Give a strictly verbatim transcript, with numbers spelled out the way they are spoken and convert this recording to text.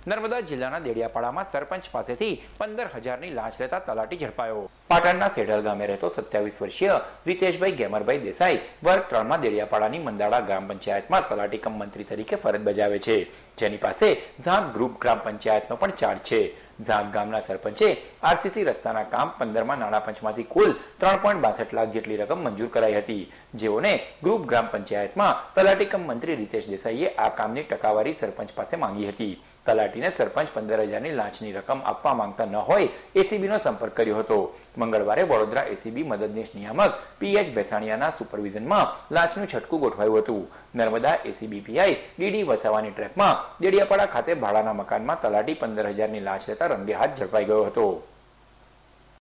નર્મદા જિલ્લાના દેડિયાપાડામાં સરપંચ પાસેથી પંદર હજારની લાંચ લેતા તલાટી ઝડપાયો। પાટણના સેઢલ ગામે રહેતો સત્યાવીસ વર્ષીય રીતેશભાઈ ગેમરભાઈ દેસાઈ વર્ગ ત્રણમાં દેડિયાપાડાની મંદાડા ગ્રામ પંચાયતમાં તલાટી કમ મંત્રી તરીકે ફરજ બજાવે છે, જેની પાસે ઝાંગ ગ્રુપ ગ્રામ પંચાયતનો પણ ચાર્જ છે। ઝાંગ ગામના સરપંચે આરસીસી રસ્તાના કામ પંદરમાં નાણાં પંચમાંથી કુલ ત્રણ પોઈન્ટ બાસઠ લાખ જેટલી રકમ મંજૂર કરાઈ હતી, જેઓને ગ્રુપ ગ્રામ પંચાયતમાં તલાટી કમ મંત્રી રીતેશ દેસાઈએ આ કામની ટકાવારી સરપંચ પાસે માંગી હતી। તલાટીને સરપંચ પંદર હજારની લાંચની રકમ આપવા માંગતા ન હોય એસીબીનો સંપર્ક કર્યો હતો। મંગળવારે વડોદરા એસીબી મદદનીશ નિયામક પીએચ બેસાણીયાના સુપરવિઝનમાં લાંચનું છટકું ગોઠવાયું હતું। નર્મદા એસીબી પીઆઈ ડીડી વસાવાની ટ્રેકમાં દેડિયાપાડા ખાતે ભાડાના મકાનમાં તલાટી પંદર હજારની લાંચ લેતા રંગે હાથ ઝડપાઈ ગયો હતો।